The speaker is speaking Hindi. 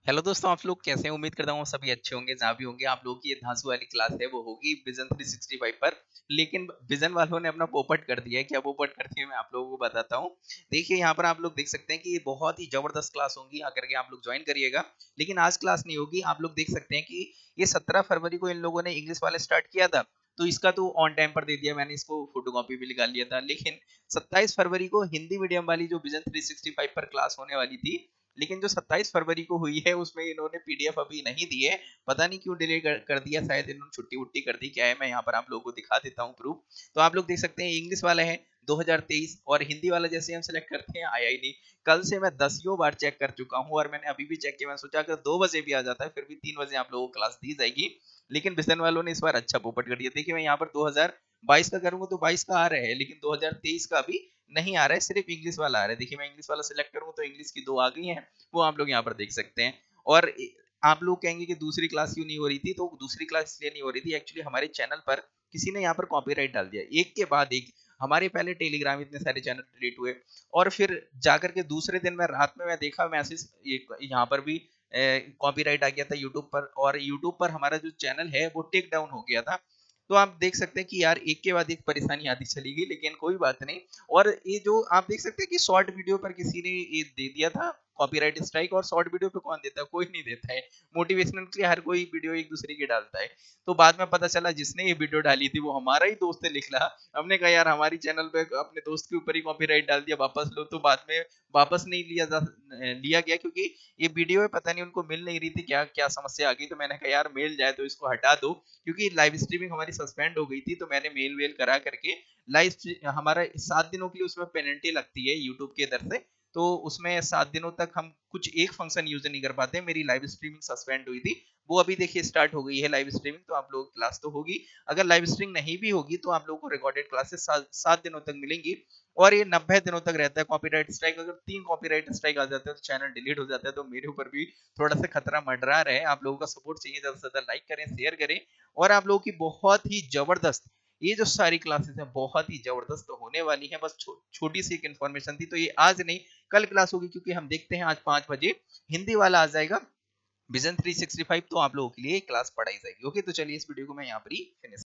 हेलो दोस्तों, आप लोग कैसे हैं? उम्मीद करता हूँ सभी अच्छे होंगे। जहाँ भी होंगे आप लोगों की ये धांसू वाली क्लास है वो होगी विजन 365 पर। लेकिन विजन वालों ने अपना पोपट कर दिया है। क्या पोपट कर दिया है मैं आप लोगों को बताता हूँ। देखिए यहाँ पर आप लोग देख सकते हैं कि ये बहुत ही जबरदस्त क्लास होंगी, आकर के आप लोग ज्वाइन करिएगा। लेकिन आज क्लास नहीं होगी। आप लोग देख सकते हैं कि ये 17 फरवरी को इन लोगों ने इंग्लिश वाले स्टार्ट किया था, तो इसका तो ऑन टाइम पर दे दिया, मैंने इसको फोटोकॉपी भी निकाल लिया था। लेकिन 27 फरवरी को हिंदी मीडियम वाली जो विजन 365 पर क्लास होने वाली थी, लेकिन जो 27 फरवरी को हुई है उसमें इन्होंने पीडीएफ अभी नहीं दी है। पता नहीं क्यों डिले कर दिया, शायद इन्होंने छुट्टी वुट्टी कर दी, क्या है मैं यहाँ पर आप लोगों को दिखा देता हूँ प्रूफ। तो आप लोग देख सकते हैं इंग्लिश वाला है 2023 और हिंदी वाला जैसे हम सेलेक्ट करते हैं आया ही नहीं। कल से मैं 10 बार चेक कर चुका हूँ और मैंने अभी भी चेक किया। मैं सोचा अगर 2 बजे भी आ जाता है फिर भी 3 बजे आप लोगों को क्लास दी जाएगी। लेकिन बिजन वालों ने इस बार अच्छा पोपट कर दिया। देखिए मैं यहाँ पर 2022 का करूंगा तो 22 का आ रहा है, लेकिन 2023 का भी नहीं आ रहा है, सिर्फ इंग्लिश वाला आ रहा है। देखिए मैं इंग्लिश वाला सिलेक्ट करूंगा तो इंग्लिश की 2 आ गई हैं, वो आप लोग यहाँ पर देख सकते हैं। और आप लोग कहेंगे कि दूसरी क्लास क्यों नहीं हो रही थी, तो दूसरी क्लास इसलिए नहीं हो रही थी, एक्चुअली हमारे चैनल पर किसी ने यहाँ पर कॉपीराइट डाल दिया एक के बाद एक। हमारे पहले टेलीग्राम इतने सारे चैनल डिलीट हुए और फिर जाकर के दूसरे दिन मैं रात में मैं देखा मैसेज यहाँ पर भी कॉपीराइट आ गया था यूट्यूब पर, और यूट्यूब पर हमारा जो चैनल है वो टेक डाउन हो गया था। तो आप देख सकते हैं कि यार एक के बाद एक परेशानी आती चली गई, लेकिन कोई बात नहीं। और ये जो आप देख सकते हैं कि शॉर्ट वीडियो पर किसी ने ये दे दिया था कॉपीराइट स्ट्राइक, और शॉर्ट वीडियो पे कौन देता है? कोई नहीं देता है। मोटिवेशनल के लिए हर कोई वीडियो एक दूसरे की डालता है। तो बाद में पता चला जिसने ये वीडियो डाली थी वो हमारा ही दोस्त है लिख रहा। हमने कहा यार हमारी चैनल पे अपने दोस्त के ऊपर ही कॉपीराइट डाल दिया, वापस लो। तो बाद में वापस नहीं लिया गया, क्योंकि ये वीडियो है पता नहीं उनको मिल नहीं रही थी, क्या क्या समस्या आ गई। तो मैंने कहा यार मिल जाए तो इसको हटा दो, क्योंकि लाइव स्ट्रीमिंग हमारी सस्पेंड हो गई थी। तो मैंने मेल वेल करा करके लाइव हमारा 7 दिनों के लिए उसमें पेनल्टी लगती है यूट्यूब की तरफ से। तो उसमें 7 दिनों तक हम कुछ एक फंक्शन यूज नहीं कर पाते। मेरी लाइव स्ट्रीमिंग सस्पेंड हुई थी, वो अभी देखिए स्टार्ट हो गई है लाइव स्ट्रीमिंग। तो आप लोगों की क्लास तो होगी। अगर लाइव स्ट्रीमिंग नहीं भी होगी तो आप लोगों को रिकॉर्डेड क्लासेस 7 दिनों तक मिलेंगी। और ये 90 दिनों तक रहता है कॉपीराइट स्ट्राइक। अगर 3 कॉपीराइट स्ट्राइक आ जाते हैं तो चैनल डिलीट हो जाता है। तो मेरे ऊपर भी थोड़ा सा खतरा मंडरा रहा है। आप लोगों का सपोर्ट चाहिए, ज्यादा से ज्यादा लाइक करें, शेयर करें। और आप लोगों की बहुत ही जबरदस्त ये जो सारी क्लासेस हैं बहुत ही जबरदस्त होने वाली हैं। बस छोटी सी एक इन्फॉर्मेशन थी, तो ये आज नहीं कल क्लास होगी, क्योंकि हम देखते हैं आज 5 बजे हिंदी वाला आ जाएगा विजन 365। तो आप लोगों के लिए क्लास पढ़ाई जाएगी। ओके, तो चलिए इस वीडियो को मैं यहाँ पर ही फिनिश